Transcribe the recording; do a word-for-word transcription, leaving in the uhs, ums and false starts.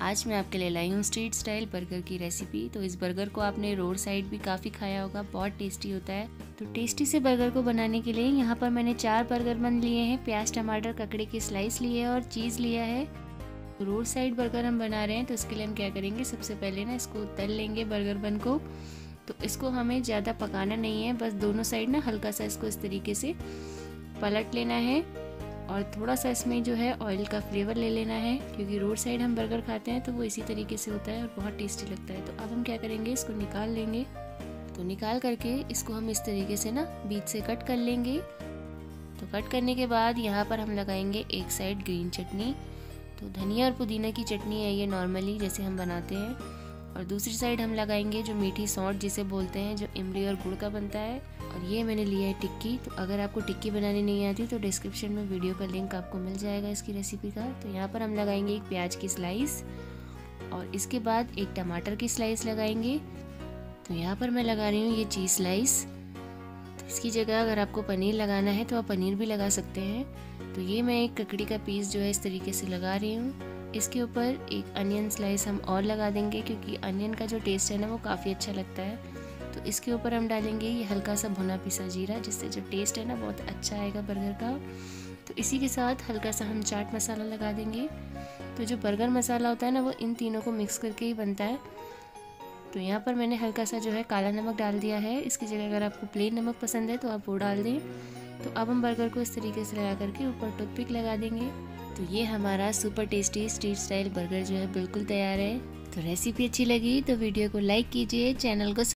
आज मैं आपके लिए लाई हूँ स्ट्रीट स्टाइल बर्गर की रेसिपी। तो इस बर्गर को आपने रोड साइड भी काफ़ी खाया होगा, बहुत टेस्टी होता है। तो टेस्टी से बर्गर को बनाने के लिए यहाँ पर मैंने चार बर्गर बन लिए हैं, प्याज टमाटर ककड़ी के स्लाइस लिए हैं और चीज़ लिया है। तो रोड साइड बर्गर हम बना रहे हैं, तो इसके लिए हम क्या करेंगे, सबसे पहले ना इसको तल लेंगे बर्गर बन को। तो इसको हमें ज़्यादा पकाना नहीं है, बस दोनों साइड ना हल्का सा इसको इस तरीके से पलट लेना है और थोड़ा सा इसमें जो है ऑयल का फ्लेवर ले लेना है, क्योंकि रोड साइड हम बर्गर खाते हैं तो वो इसी तरीके से होता है और बहुत टेस्टी लगता है। तो अब हम क्या करेंगे, इसको निकाल लेंगे। तो निकाल करके इसको हम इस तरीके से ना बीच से कट कर लेंगे। तो कट करने के बाद यहाँ पर हम लगाएंगे एक साइड ग्रीन चटनी। तो धनिया और पुदीना की चटनी है ये, नॉर्मली जैसे हम बनाते हैं। और दूसरी साइड हम लगाएंगे जो मीठी सौंठ जिसे बोलते हैं, जो इमली और गुड़ का बनता है। और ये मैंने लिया है टिक्की। तो अगर आपको टिक्की बनानी नहीं आती तो डिस्क्रिप्शन में वीडियो का लिंक आपको मिल जाएगा इसकी रेसिपी का। तो यहाँ पर हम लगाएंगे एक प्याज की स्लाइस और इसके बाद एक टमाटर की स्लाइस लगाएंगे। तो यहाँ पर मैं लगा रही हूँ ये चीज़ स्लाइस। तो इसकी जगह अगर आपको पनीर लगाना है तो आप पनीर भी लगा सकते हैं। तो ये मैं एक ककड़ी का पीस जो है इस तरीके से लगा रही हूँ। इसके ऊपर एक अनियन स्लाइस हम और लगा देंगे, क्योंकि अनियन का जो टेस्ट है ना वो काफ़ी अच्छा लगता है। तो इसके ऊपर हम डालेंगे ये हल्का सा भुना पिसा जीरा, जिससे जो टेस्ट है ना बहुत अच्छा आएगा बर्गर का। तो इसी के साथ हल्का सा हम चाट मसाला लगा देंगे। तो जो बर्गर मसाला होता है ना वो इन तीनों को मिक्स करके ही बनता है। तो यहाँ पर मैंने हल्का सा जो है काला नमक डाल दिया है। इसकी जगह अगर आपको प्लेन नमक पसंद है तो आप वो डाल दें। तो अब हम बर्गर को इस तरीके से लगा करके ऊपर टूथपिक लगा देंगे। तो ये हमारा super tasty street style burger जो है बिल्कुल तैयार है। तो रेसिपी अच्छी लगी तो वीडियो को लाइक कीजिए, चैनल को